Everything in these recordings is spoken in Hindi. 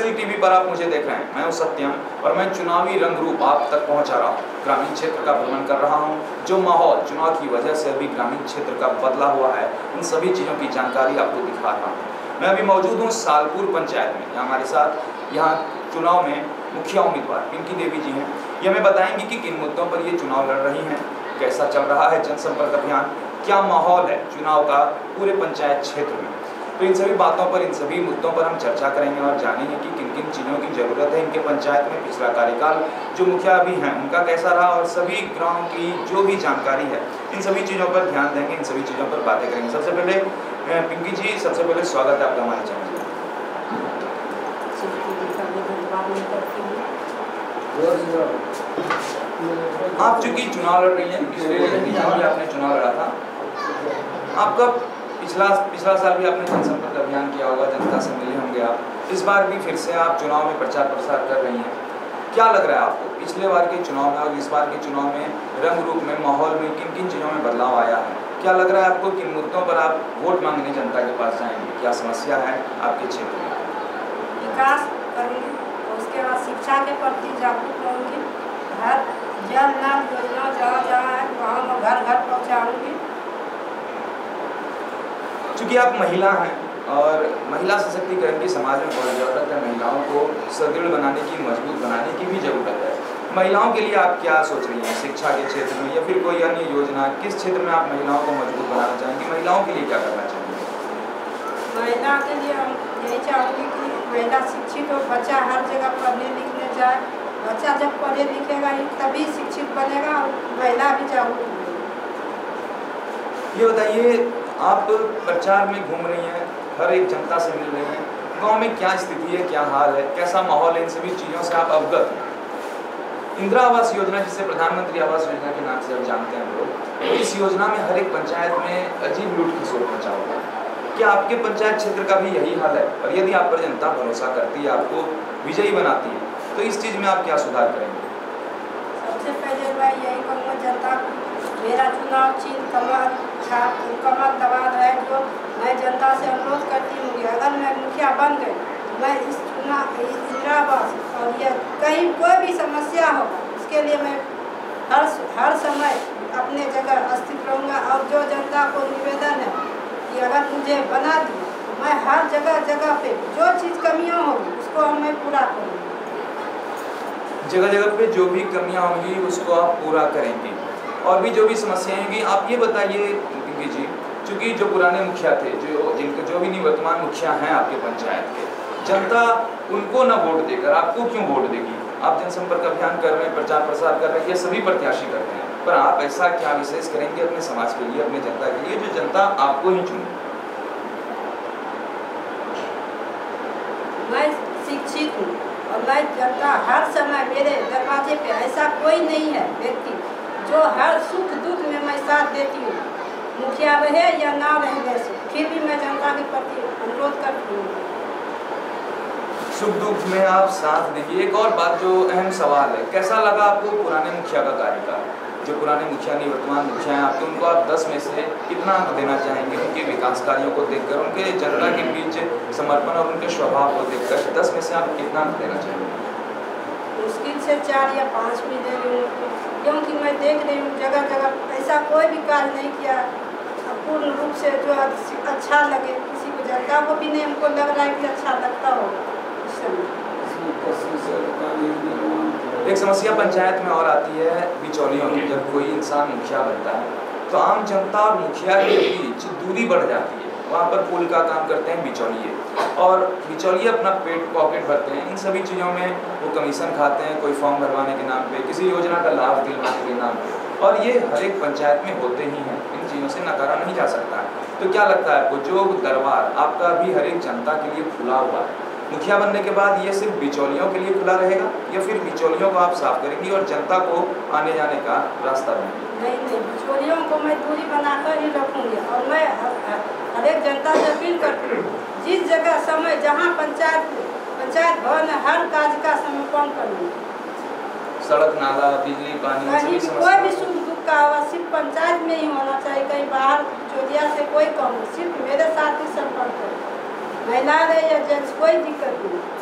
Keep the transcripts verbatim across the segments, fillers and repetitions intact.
एक्सेल टीवी पर आप मुझे देख रहे हैं, मैं हूं सत्यम और मैं चुनावी रंग रूप आप तक पहुंचा रहा हूं। ग्रामीण क्षेत्र का भ्रमण कर रहा हूं, जो माहौल चुनाव की वजह से अभी ग्रामीण क्षेत्र का बदला हुआ है, उन सभी चीज़ों की जानकारी आपको दिखा रहा हूँ। मैं अभी मौजूद हूँ सालपुर पंचायत में। हमारे साथ यहाँ चुनाव में मुखिया उम्मीदवार पिंकी देवी जी हैं। ये हमें बताएंगी कि किन मुद्दों पर ये चुनाव लड़ रही हैं, कैसा चल रहा है जनसंपर्क अभियान, क्या माहौल है चुनाव का पूरे पंचायत क्षेत्र में। तो इन सभी बातों पर, इन सभी मुद्दों पर हम चर्चा करेंगे और जानेंगे कि किन किन चीज़ों की ज़रूरत है इनके पंचायत में। पिछला कार्यकाल जो मुखिया अभी हैं उनका कैसा रहा और सभी गाँव की जो भी जानकारी है, इन सभी चीज़ों पर ध्यान देंगे, इन सभी चीज़ों पर बातें करेंगे। सबसे पहले पिंकी जी, सबसे पहले स्वागत है आपका हमारे चैनल में। आप चूँकि चुनाव लड़ रही हैं, पिछले भी आपने चुनाव लड़ा था, आपका पिछला पिछला साल भी आपने जनसंपर्क अभियान किया होगा, जनता से मिले होंगे आप। इस बार भी फिर से आप चुनाव में प्रचार प्रसार कर रही हैं। क्या लग रहा है आपको पिछले बार के चुनाव में और इस बार के चुनाव में रंग रूप में, माहौल में किन किन चीज़ों में बदलाव आया है? क्या लग रहा है आपको, किन मुद्दों पर आप वोट मांगने जनता के पास जाएंगे? क्या समस्या है आपके क्षेत्र में? विकास करूँगी, उसके बाद शिक्षा के प्रति जागरूक रहूँगी, हर जन नल योजना जहाँ जहाँ है वहाँ मैं घर घर पहुँचाऊँगी। चूँकि आप महिला हैं और महिला सशक्तिकरण की समाज में बहुत ज़रूरत है, महिलाओं को सुदृढ़ बनाने की, मजबूत बनाने की भी ज़रूरत है। महिलाओं के लिए आप क्या सोच रही हैं शिक्षा के क्षेत्र में या फिर कोई अन्य योजना? किस क्षेत्र में आप महिलाओं को मजबूत बनाना चाहेंगी? महिलाओं के लिए क्या करना चाहेंगे? महिला के लिए हम यही चाहूँगी कि महिला शिक्षित हो, बच्चा हर जगह पढ़ने लिखने जाए। बच्चा जब पढ़े लिखेगा ही तभी शिक्षित बनेगा और महिला भी जागरूक होगी। ये बताइए, आप प्रचार में घूम रही हैं, हर एक जनता से मिल रही हैं, गांव में क्या स्थिति है, क्या हाल है, कैसा माहौल है, इन सभी चीज़ों से आप अवगत हैं? इंदिरा आवास योजना, जिसे प्रधानमंत्री आवास योजना के नाम से हम जानते हैं लोग, तो इस योजना में हर एक पंचायत में अजीब लूट खसोट मचा हुआ है। क्या आपके पंचायत क्षेत्र का भी यही हाल है? और यदि आप पर जनता भरोसा करती है, आपको विजयी बनाती है, तो इस चीज़ में आप क्या सुधार करेंगे? सबसे पहले मैं यही कहूँगा जनता, मेरा चुनाव चिन्ह कमल छाप कमल दबाव है, जो मैं जनता से अनुरोध करती हूँ कि अगर मैं मुखिया बन गई तो मैं इस चुनाव इंदिरा आवास और यह कहीं कोई भी समस्या हो उसके लिए मैं हर हर समय अपने जगह अस्तित्व रहूँगा। और जो जनता को निवेदन है कि अगर मुझे बना दी तो मैं हर जगह जगह पे जो चीज़ कमियाँ होगी उसको हम मैं पूरा करूँगी। जगह जगह पे जो भी कमियां होंगी उसको आप पूरा करेंगे और भी जो भी समस्याएं होंगी। आप ये बताइए पिंकी जी, चूँकि जो पुराने मुखिया थे, जो जिनके जो भी निवर्तमान मुखिया हैं आपके पंचायत के, जनता उनको न वोट देकर आपको क्यों वोट देगी? आप जनसंपर्क अभियान कर रहे हैं, प्रचार प्रसार कर रहे हैं, ये सभी प्रत्याशी करते हैं, पर आप ऐसा क्या विशेष करेंगे अपने समाज के लिए, अपने जनता के लिए, जो जनता आपको ही चुने? मैं शिक्षित हूँ और मैं जनता हर समय मेरे दरवाजे पे ऐसा कोई नहीं है व्यक्ति जो हर सुख दुख में मैं साथ देती हूँ, मुखिया रहे या ना रहे वैसे, फिर भी मैं जनता के प्रति अनुरोध करती हूँ। सुख दुख में आप साथ देंगे। एक और बात जो अहम सवाल है, कैसा लगा आपको पुराने मुखिया का कार्यकाल? जो पुराने मुखिया निवर्तमान मुखिया हैं आपके, उनको आप दस में से कितना अंक देना चाहेंगे? उनके विकास कार्यों को देखकर, उनके जनता के बीच समर्पण और उनके स्वभाव को देखकर दस में से आप कितना अंक देना चाहेंगे? मुश्किल से चार या पाँच भी दे रही हूँ, क्योंकि मैं देख रही हूँ जगह जगह ऐसा कोई भी कार्य नहीं किया पूर्ण रूप से जो अच्छा लगे किसी को, जनता को भी नहीं हमको लग रहा है कि अच्छा लगता होगा। एक समस्या पंचायत में और आती है बिचौलियों की। जब कोई इंसान मुखिया बनता है तो आम जनता और मुखिया के बीच दूरी बढ़ जाती है। वहाँ पर पुल का काम करते हैं बिचौलिए, और बिचौलिए अपना पेट पॉकेट भरते हैं। इन सभी चीज़ों में वो कमीशन खाते हैं, कोई फॉर्म भरवाने के नाम पे, किसी योजना का लाभ दिलवाने के नाम पे, और ये हर एक पंचायत में होते ही हैं। इन चीज़ों से नकारा नहीं जा सकता है। तो क्या लगता है आपको, जो दरबार आपका भी हर एक जनता के लिए खुला हुआ है, मुखिया बनने के बाद ये सिर्फ बिचौलियों के लिए खुला रहेगा या फिर बिचौलियों को आप साफ करेंगी और जनता को आने जाने का रास्ता देंगी? नहीं नहीं, बिचौलियों को मैं दूरी बनाकर ही रखूँगी और मैं हर एक जनता से अपील करती हूँ, जिस जगह समय जहाँ पंचायत पंचायत भवन है हर कार्य का समर्पण करूँगी। सड़क नाला बिजली पानी कहीं कोई भी सुख दुख का आवाज सिर्फ पंचायत में ही होना चाहिए, कहीं बाहर चौधिया से कोई कम, सिर्फ मेरे साथ ही संपर्क करें, महिला रहे या जेंट्स, कोई दिक्कत नहीं।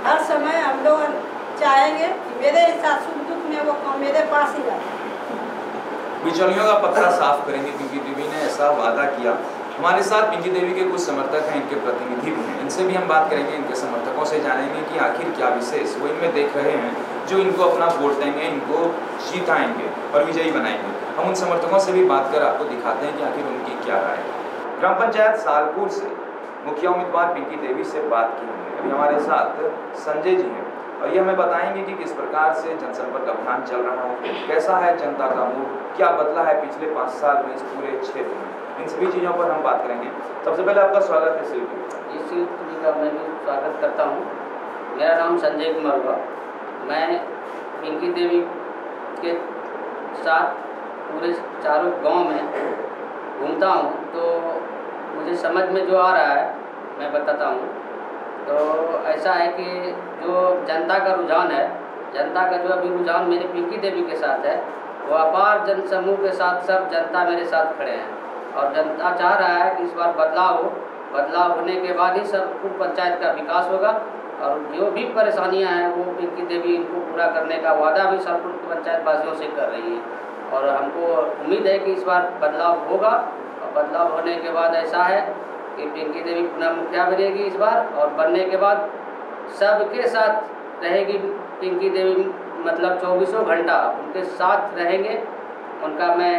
हर समय हम लोग चाहेंगे कि मेरे साथ सुख दुख में वो मेरे पास ही रहे। बिचौलियों का पत्ता साफ करेंगे। पिंकी देवी ने ऐसा वादा किया। हमारे साथ पिंकी देवी के कुछ समर्थक हैं, इनके प्रतिनिधि भी हैं। इनसे भी हम बात करेंगे, इनके समर्थकों से जानेंगे कि आखिर क्या विशेष वो इनमें देख रहे हैं जो इनको अपना वोट देंगे, इनको जिताएंगे और विजयी बनाएंगे। हम उन समर्थकों से भी बात कर आपको दिखाते हैं कि आखिर उनकी क्या राय है। ग्राम पंचायत सालपुर से मुखिया उम्मीदवार पिंकी देवी से बात की हमने। अभी हमारे साथ संजय जी हैं और ये हमें बताएंगे कि किस प्रकार से जनसंपर्क अभियान चल रहा है, कैसा है जनता का मूड, क्या बदला है पिछले पाँच साल में इस पूरे क्षेत्र में। इन सभी चीज़ों पर हम बात करेंगे। सबसे पहले आपका स्वागत है शिल्पी। इस शिल्पी जी का मैं भी स्वागत करता हूँ। मेरा नाम संजय कुमार हुआ। मैं पिंकी देवी के साथ पूरे चारों गांव में घूमता हूँ, तो मुझे समझ में जो आ रहा है मैं बताता हूँ। तो ऐसा है कि जो जनता का रुझान है, जनता का जो अभी रुझान मेरे पिंकी देवी के साथ है, वो अपार जनसमूह के साथ सब जनता मेरे साथ खड़े हैं और जनता चाह रहा है कि इस बार बदलाव हो। बदलाव होने के बाद ही सरपुर पंचायत का विकास होगा और जो भी परेशानियां हैं वो पिंकी देवी इनको पूरा करने का वादा भी सरपुर पंचायत वासियों से कर रही है और हमको उम्मीद है कि इस बार बदलाव होगा। और बदलाव होने के बाद ऐसा है कि पिंकी देवी पुनः मुखिया बनेगी इस बार और बनने के बाद सबके साथ रहेगी पिंकी देवी, मतलब चौबीसों घंटा उनके साथ रहेंगे। उनका मैं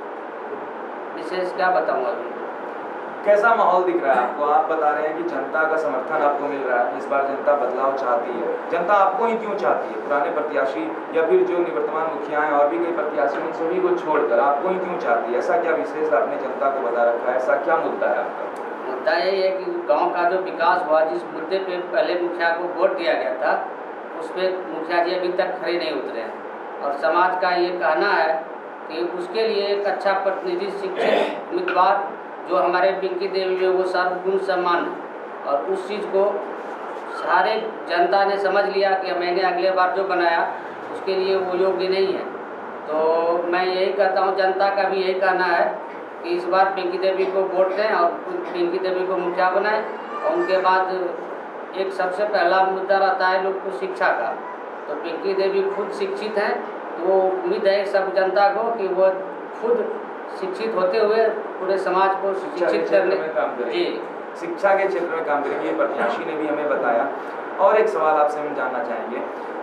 विशेष क्या बताऊँ अभी। कैसा माहौल दिख रहा है आपको? आप बता रहे हैं कि जनता का समर्थन आपको मिल रहा है, इस बार जनता बदलाव चाहती है। जनता आपको ही क्यों चाहती है? पुराने प्रत्याशी या फिर जो निवर्तमान मुखिया हैं और भी कई प्रत्याशी, उन सभी को छोड़कर आपको ही क्यों चाहती है? ऐसा क्या विशेष आपने जनता को बता रखा है? ऐसा क्या मुद्दा है आपका? मुद्दा यही है कि गांव का जो विकास हुआ, जिस मुद्दे पे पहले मुखिया को वोट दिया गया था, उस पर मुखिया जी अभी तक खड़े नहीं उतरे हैं और समाज का ये कहना है कि उसके लिए एक अच्छा प्रतिनिधि, शिक्षित उम्मीदवार जो हमारे पिंकी देवी में वो सर्वगुण सम्मान है और उस चीज़ को सारे जनता ने समझ लिया कि मैंने अगले बार जो बनाया उसके लिए वो योग्य नहीं है। तो मैं यही कहता हूँ, जनता का भी यही कहना है कि इस बार पिंकी देवी को वोट दें और पिंकी देवी को मुखिया बनाएं। और उनके बाद एक सबसे पहला मुद्दा रहता है लोग को शिक्षा का। तो पिंकी देवी खुद शिक्षित हैं, तो उम्मीद है सब जनता को कि वो खुद शिक्षित होते हुए पूरे समाज को शिक्षित करने में काम करेंगे, शिक्षा के क्षेत्र में काम करेंगे। प्रत्याशी ने भी हमें बताया। और एक सवाल आपसे हम जानना चाहेंगे,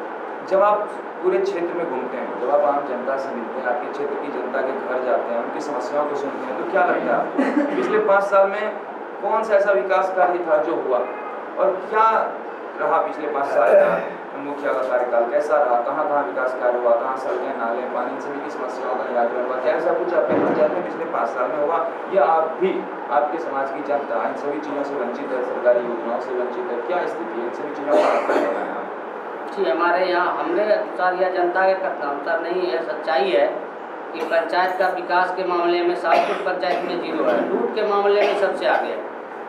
जब आप पूरे क्षेत्र में घूमते हैं, जब आप आम जनता से मिलते हैं, आपके क्षेत्र की जनता के घर जाते हैं, उनकी समस्याओं को सुनते हैं, तो क्या लगता है आपको पिछले पाँच साल में कौन सा ऐसा विकास कार्य था जो हुआ और क्या रहा पिछले पाँच साल का मुखिया का कार्यकाल? कैसा रहा? कहाँ कहाँ विकास कार्य हुआ? कहाँ सड़कें, नाले, पानी, सभी की समस्याओं का निराकरण हुआ? क्या ऐसा कुछ आप कहना चाहते हैं पिछले पाँच साल में हुआ या आप भी, आपके समाज की जनता इन सभी चीज़ों से वंचित है, सरकारी योजनाओं से वंचित है? क्या स्थिति है इन सभी चीज़ों का आपको बताया? जी, हमारे यहाँ हमने अनुसार या जनता के कथन अनुसार नहीं है, सच्चाई है कि पंचायत का विकास के मामले में सालपुर पंचायत में जीरो है। लूट के मामले में सबसे आगे है।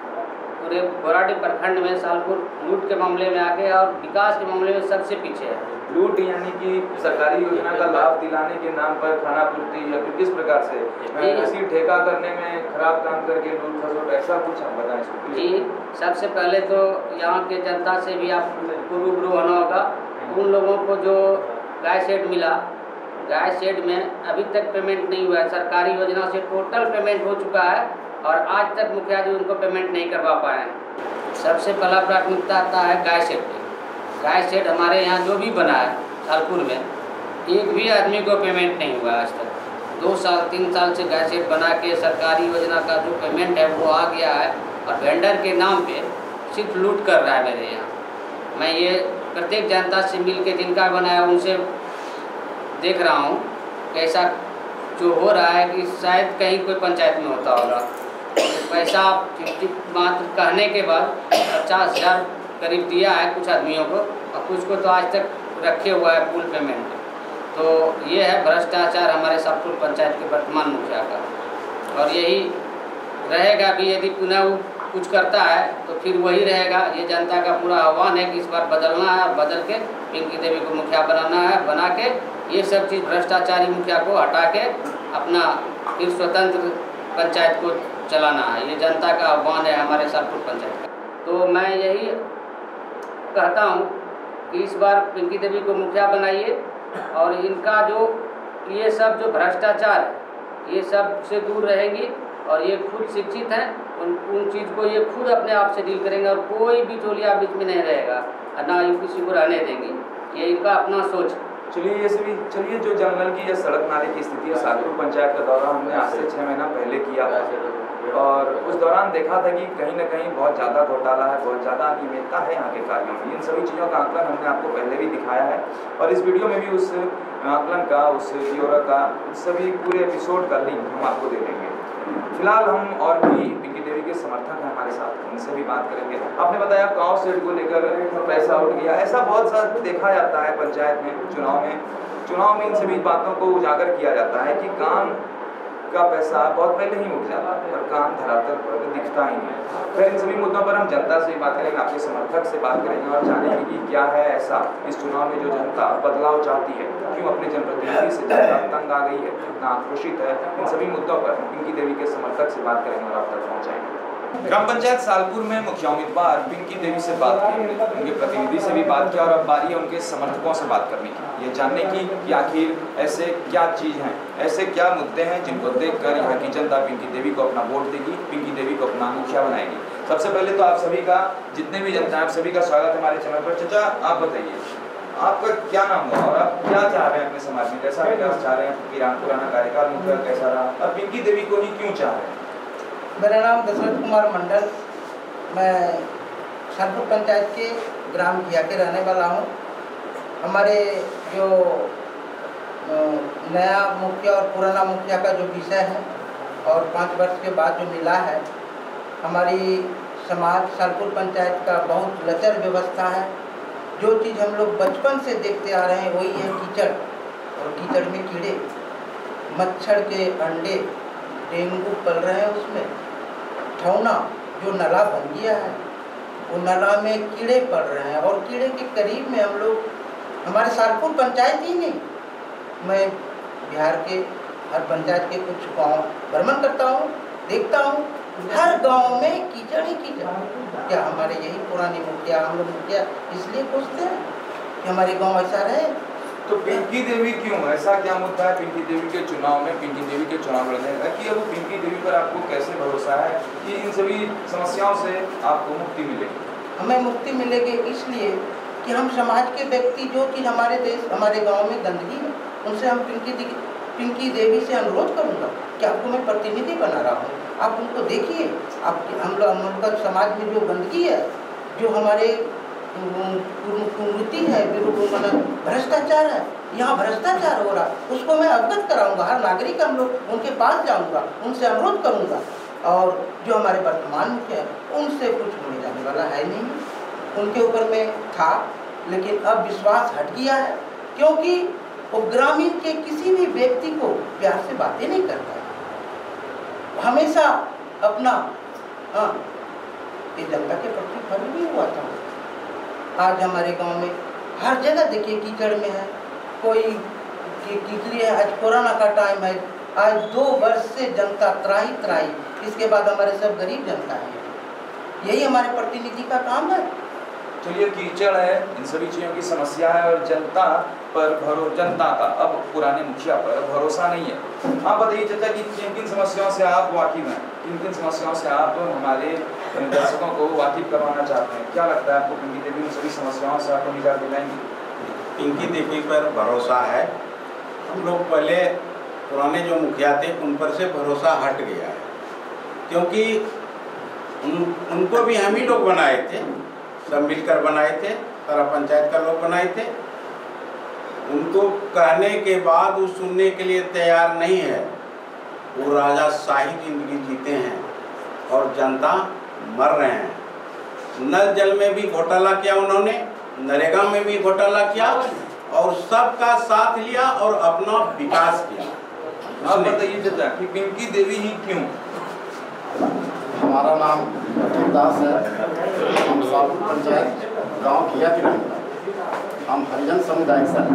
पूरे बोराडी प्रखंड में सालपुर लूट के मामले में आगे और विकास के मामले में सबसे पीछे है। लूट यानी कि सरकारी योजना का लाभ दिलाने के नाम पर खाना पूर्ति या फिर किस प्रकार से किसी ठेका करने में खराब काम करके लूट खसोट, ऐसा कुछ हम बताएं इसको? जी, सबसे पहले तो यहाँ के जनता से भी आपको रूबरू होना होगा। उन लोगों को जो गाय शेड मिला, गाय शेड में अभी तक पेमेंट नहीं हुआ है। सरकारी योजना से टोटल पेमेंट हो चुका है और आज तक मुखिया जी उनको पेमेंट नहीं करवा पाए हैं। सबसे पहला प्राथमिकता आता है गाय शेड पे। गाय शेड हमारे यहाँ जो भी बना है सालपुर में, एक भी आदमी को पेमेंट नहीं हुआ आज तक। दो साल तीन साल से गाय शेड बना के सरकारी योजना का जो पेमेंट है वो आ गया है और वेंडर के नाम पे सिर्फ लूट कर रहा है मेरे यहाँ। मैं ये प्रत्येक जनता से मिल के जिनका बनाया उनसे देख रहा हूँ कैसा जो हो रहा है कि शायद कहीं कोई पंचायत में होता होगा। पैसा मात्र कहने के बाद पचास हज़ार करीब दिया है कुछ आदमियों को और कुछ को तो आज तक रखे हुआ है फुल पेमेंट। तो ये है भ्रष्टाचार हमारे सालपुर पंचायत के वर्तमान मुखिया का और यही रहेगा भी। यदि पुनः वो कुछ करता है तो फिर वही रहेगा। ये जनता का पूरा आह्वान है कि इस बार बदलना है, बदल के पिंकी देवी को मुखिया बनाना है, बना के ये सब चीज़ भ्रष्टाचारी मुखिया को हटा के अपना फिर स्वतंत्र पंचायत को चलाना है। ये जनता का आह्वान है हमारे सालपुर पंचायत का। तो मैं यही कहता हूँ कि इस बार पिंकी देवी को मुखिया बनाइए और इनका जो ये सब जो भ्रष्टाचार है ये सब से दूर रहेंगी और ये खुद शिक्षित हैं, उन उन चीज़ को ये खुद अपने आप से डील करेंगे और कोई भी चोलिया बीच में नहीं रहेगा और ना ही किसी को रहने देंगे। ये इनका अपना सोच। चलिए ये सभी चलिए जो जंगल की या सड़क नाले की स्थिति है, सालपुर पंचायत का दौरा हमने आज से छः महीना पहले किया था और उस दौरान देखा था कि कहीं ना कहीं बहुत ज़्यादा घोटाला है, बहुत ज़्यादा अनियमितता है यहाँ के कार्यों में। इन सभी चीज़ों का आंकलन हमने आपको पहले भी दिखाया है और इस वीडियो में भी उस आंकलन का, उस ब्यौरा का, सभी पूरे एपिसोड का लिंक हम आपको दे देंगे। फिलहाल हम और भी पिंकी देवी के समर्थक हैं हमारे साथ, उनसे भी बात करेंगे। आपने बताया गाँव सेट को लेकर पैसा उठ गया, ऐसा बहुत सा देखा जाता है पंचायत में, चुनाव में चुनाव में इन सभी बातों को उजागर किया जाता है कि काम का पैसा बहुत पहले ही उठ जाता है पर काम धरातल पर दिखता ही नहीं। फिर इन सभी मुद्दों पर हम जनता से बात करेंगे, आपके समर्थक से बात करेंगे और जानेंगे कि क्या है ऐसा इस चुनाव में जो जनता बदलाव चाहती है, क्यों अपने जनप्रतिनिधि से जनता तंग आ गई है, कितना आक्रोशित है। इन सभी मुद्दों पर पिंकी देवी के समर्थक से बात करेंगे और आप तक पहुँचाएंगे। ग्राम पंचायत सालपुर में मुखिया उम्मीदवार पिंकी देवी से बात की, उनके प्रतिनिधि से भी बात किया और अब बारी है उनके समर्थकों से बात करने की, ये जानने की कि आखिर ऐसे क्या चीज़ हैं, ऐसे क्या मुद्दे हैं जिनको देखकर यहाँ की जनता पिंकी देवी को अपना वोट देगी, पिंकी देवी को अपना मुखिया बनाएगी। सबसे पहले तो आप सभी का, जितने भी जनता है, आप सभी का स्वागत है हमारे चैनल पर। चाचा आप बताइए आपका क्या नाम हुआ और आप क्या चाह रहे हैं अपने समाज में, कैसा विकास चाह रहे हैं, कि पुराना कार्यकाल मुखिया कैसा रहा और पिंकी देवी को ही क्यों चाह रहे हैं? मेरा नाम दशरथ कुमार मंडल, मैं सालपुर पंचायत के ग्राम घिया के रहने वाला हूँ। हमारे जो नया मुखिया और पुराना मुखिया का जो विषय है और पाँच वर्ष के बाद जो मिला है, हमारी समाज सालपुर पंचायत का बहुत लचर व्यवस्था है। जो चीज़ हम लोग बचपन से देखते आ रहे हैं वही है कीचड़, और कीचड़ में कीड़े, मच्छर के अंडे, डेंगू पल रहे हैं उसमें, ठौना जो नाला बन गया है वो नाला में कीड़े पड़ रहे हैं और कीड़े के करीब में हम लोग, हमारे सालपुर पंचायत ही नहीं, मैं बिहार के हर पंचायत के कुछ गांव भ्रमण करता हूँ, देखता हूँ हर गांव में कीचड़ ही कीचड़। क्या हमारे यही पुरानी मुखिया, हम लोग मुखिया इसलिए पूछते हैं कि हमारे गाँव ऐसा रहे? तो पिंकी देवी क्यों, ऐसा क्या मुद्दा है पिंकी देवी के चुनाव में, पिंकी देवी के चुनाव लड़ने का कि अब पिंकी देवी पर आपको कैसे भरोसा है कि इन सभी समस्याओं से आपको मुक्ति मिलेगी? हमें मुक्ति मिलेगी इसलिए कि हम समाज के व्यक्ति, जो कि हमारे देश, हमारे गांव में गंदगी है, उनसे हम पिंकी पिंकी देवी से अनुरोध करूंगा कि आपको मैं प्रतिनिधि बना रहा हूँ, आप उनको देखिए। आप हम लोग हम लोग का समाज में जो गंदगी है, जो हमारे कुरीति है, भ्रष्टाचार है, यहाँ भ्रष्टाचार हो रहा, उसको मैं अवगत कराऊंगा। हर नागरिक हम लोग उनके पास जाऊंगा, उनसे अनुरोध करूंगा और जो हमारे वर्तमान मुखिया है उनसे कुछ होने जाने वाला है नहीं। उनके ऊपर में था लेकिन अब विश्वास हट गया है, क्योंकि वो ग्रामीण के किसी भी व्यक्ति को प्यार से बातें नहीं करता, हमेशा अपना हाँ ये जनता के प्रति फल भी हुआ था। आज हमारे गांव में हर जगह देखिए कीचड़ में है, कोई कीचड़ी है। आज कोरोना का टाइम है, आज दो वर्ष से जनता त्राही त्राही, इसके बाद हमारे सब गरीब जनता है, यही हमारे प्रतिनिधि का काम है। तो ये कीचड़ है, इन सभी चीज़ों की समस्या है और जनता पर भरो जनता का अब पुराने मुखिया पर भरोसा नहीं है। आप बताइए चाचा कि किन किन समस्याओं से आप वाकिफ हैं, किन किन समस्याओं से आप हमारे दर्शकों को वाकिफ करवाना चाहते हैं? क्या लगता है आपको पिंकी देवी उन सभी समस्याओं से आपको निकाल दिलाएंगी? पिंकी देवी पर भरोसा है। हम लोग पहले पुराने जो मुखिया थे उन पर से भरोसा हट गया है, क्योंकि उन, उनको भी हम ही लोग बनाए थे, सब मिलकर बनाए थे, सारा पंचायत का लोग बनाए थे। उनको कहने के बाद वो सुनने के लिए तैयार नहीं है। वो राजाशाही जिंदगी जीते हैं और जनता मर रहे हैं। नल जल में भी घोटाला किया उन्होंने, नरेगा में भी घोटाला किया और सबका साथ लिया और अपना विकास किया। आप बताइए चाचा कि पिंकी देवी ही क्यों? हमारा नाम दास है, हम सालपुर पंचायत गांव घिया के रहने वाले, हम हरिजन समुदाय से।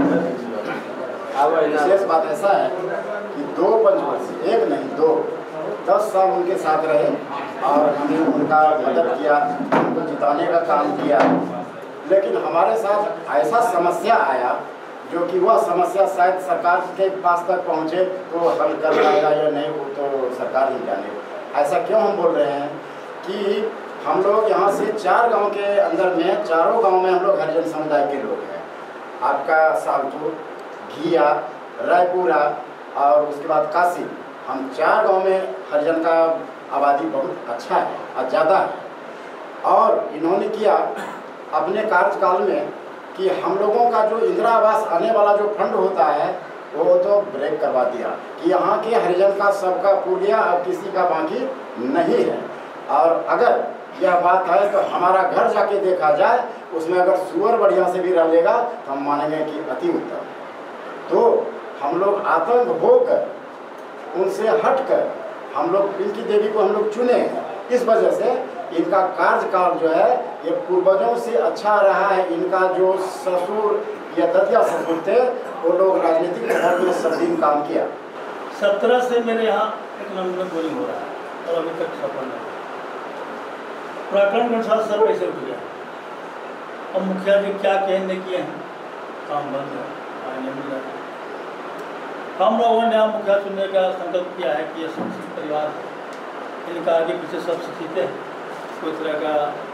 विशेष बात ऐसा है कि दो पंचवर्षीय, एक नहीं दो, दस साल उनके साथ रहे और हमने उनका मदद किया, उनको जिताने का काम किया। लेकिन हमारे साथ ऐसा समस्या आया जो कि वह समस्या शायद सरकार के पास तक पहुँचे तो हल कर पाएगा या नहीं, वो तो सरकार ही जाने। ऐसा क्यों हम बोल रहे हैं कि हम लोग यहाँ से चार गांव के अंदर में, चारों गांव में हम लोग हरिजन समुदाय के लोग हैं। आपका सालतू, घिया, रायपुरा और उसके बाद काशी, हम चार गांव में हरिजन का आबादी बहुत अच्छा है और ज़्यादा है। और इन्होंने किया अपने कार्यकाल में कि हम लोगों का जो इंदिरा आवास आने वाला जो फंड होता है वो तो ब्रेक करवा दिया कि यहाँ के हरिजन का सबका पूर गया, अब किसी का बाकी नहीं है। और अगर यह बात है तो हमारा घर जाके देखा जाए, उसमें अगर सुअर बढ़िया से भी रह लेगा तो हम मानेंगे कि अति उत्तम। तो हम लोग आतंक होकर, उनसे हटकर हम लोग पिंकी देवी को हम लोग चुने हैं। इस वजह से इनका कार्यकाल जो है ये पूर्वजों से अच्छा रहा है। इनका जो ससुर या ददिया ससुर थे वो लोग राजनीतिक महल में सब दिन काम किया। सत्रह से मेरे यहाँ एक नंबर गोलिंग हो रहा है और अभी तक सफल नहीं। प्रकरण के अनुसार सर कैसे उठ गया। अब मुखिया जी क्या कहने किए हैं, काम बंद है, आने मिल रहा है। हम लोगों ने यहाँ मुखिया चुनने का संकल्प किया है कि ये शिक्षित परिवार है, इनका आगे पीछे सब शिक्षित है, कोई तरह का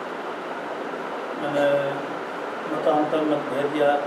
मैंने मतांतर मतभेद या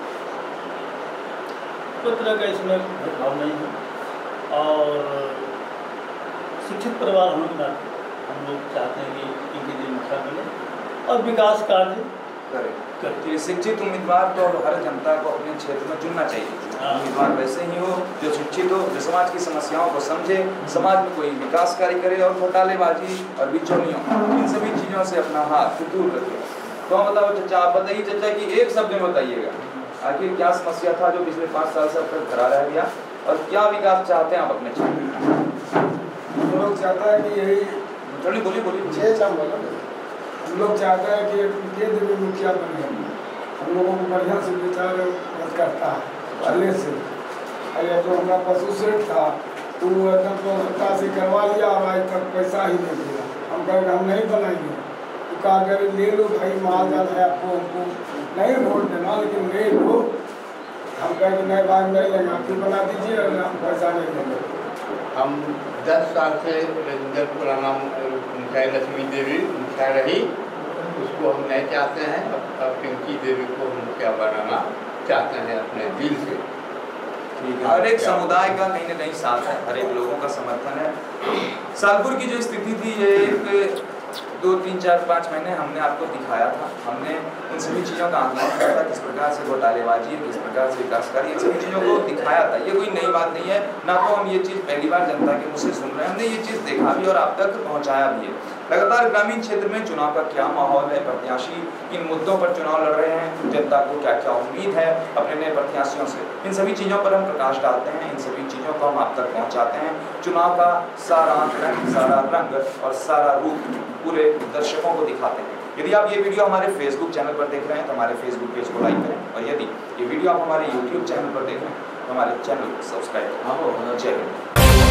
कोई तरह का इसमें भेदभाव नहीं है। और शिक्षित परिवार होने के नाते हम लोग चाहते हैं कि इनके लिए मौका मिले और विकास कार्य करें। तो शिक्षित उम्मीदवार तो हर जनता को अपने क्षेत्र में चुनना चाहिए। हाँ। उम्मीदवार वैसे ही हो जो शिक्षित हो, जो समाज की समस्याओं को समझे, समाज में कोई विकास कार्य करे और घोटालेबाजी और बिचौलियों इन सभी चीज़ों से अपना हाथ दूर रखे। तो हम बताओ चचा, आप बताइए चचा कि एक शब्द में बताइएगा आखिर क्या समस्या था जो पिछले पाँच साल से अब तक खड़ा रह गया और क्या विकास चाहते हैं आप अपने क्षेत्र में? हम लोग चाहता है कि यही चलिए बोलिए बोलिए छः चाम बोलो। हम लोग चाहते हैं कि ये देवी मुखिया बने, हम लोगों को बढ़िया से विचार करता है पहले से। अरे जो हमारा पशु सेठ था तो वो एकदम तो सत्ता से करवा लिया और आज तक पैसा ही नहीं दिया। हम कहें हम नहीं बनाएंगे तो कहा करे ले लो भाई, माल जाल है आपको, हमको नहीं वोट देना लेकिन ले लो। हम कहें कि नहीं भाई नहीं लेंगे, आप क्यों बना दीजिए, हम पैसा नहीं देंगे। हम दस साल से रविंदरपुरा नाम मुखिया लक्ष्मी देवी मुखिया रही, उसको हम नहीं चाहते हैं। अब अब पिंकी देवी को मुखिया बनाना चाहते हैं अपने दिल से। हर एक समुदाय का कहीं ना कहीं साथ है, हर एक लोगों का समर्थन है। सालपुर की जो स्थिति थी ये एक दो तीन चार पाँच महीने हमने आपको दिखाया था। हमने इन सभी चीज़ों का आकलन किया था, किस प्रकार से घोटालेबाजी, किस प्रकार से विकास कार्य, इन सभी चीज़ों को दिखाया था। ये कोई नई बात नहीं है, ना तो हम ये चीज़ पहली बार जनता के मुँह से सुन रहे हैं, हमने ये चीज़ देखा भी और आप तक पहुँचाया भी है। लगातार ग्रामीण क्षेत्र में चुनाव का क्या माहौल है, प्रत्याशी किन मुद्दों पर चुनाव लड़ रहे हैं, जनता को क्या क्या उम्मीद है अपने नए प्रत्याशियों से, इन सभी चीज़ों पर हम प्रकाश डालते हैं, इन सभी चीज़ों को हम आप तक पहुंचाते हैं। चुनाव का सारा रंग, सारा रंग और सारा रूप पूरे दर्शकों को दिखाते हैं। यदि आप ये वीडियो हमारे फेसबुक चैनल पर देख रहे हैं तो हमारे फेसबुक पेज को लाइक करें, और यदि ये वीडियो आप हमारे यूट्यूब चैनल पर देख रहे हैं तो हमारे चैनल को सब्सक्राइब करें। जय हिंद।